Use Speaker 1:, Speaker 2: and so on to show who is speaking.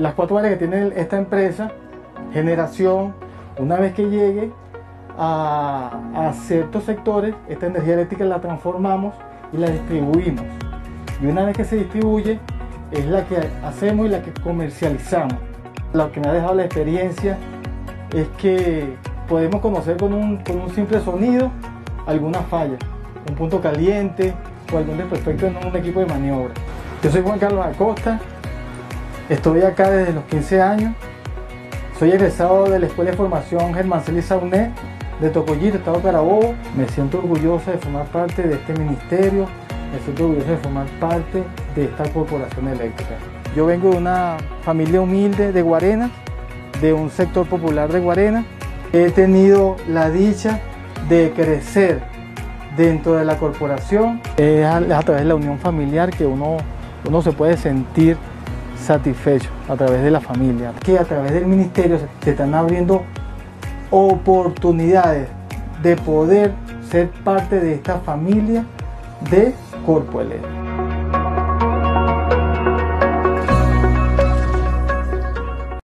Speaker 1: las 4 áreas que tiene esta empresa: generación. Una vez que llegue a ciertos sectores, esta energía eléctrica la transformamos y la distribuimos. Y una vez que se distribuye, es la que hacemos y la que comercializamos. Lo que me ha dejado la experiencia es que podemos conocer con un simple sonido alguna falla, un punto caliente o algún desperfecto en un equipo de maniobra. Yo soy Juan Carlos Acosta, estoy acá desde los 15 años, soy egresado de la Escuela de Formación Germán Celis Saunet de Tocollito, Estado Carabobo. Me siento orgulloso de formar parte de este ministerio, me siento orgulloso de formar parte de esta corporación eléctrica. Yo vengo de una familia humilde de Guarena, de un sector popular de Guarena. He tenido la dicha de crecer dentro de la corporación. Es a través de la unión familiar que uno se puede sentir satisfecho, a través de la familia. Que a través del ministerio se están abriendo oportunidades de poder ser parte de esta familia de Corpoelec.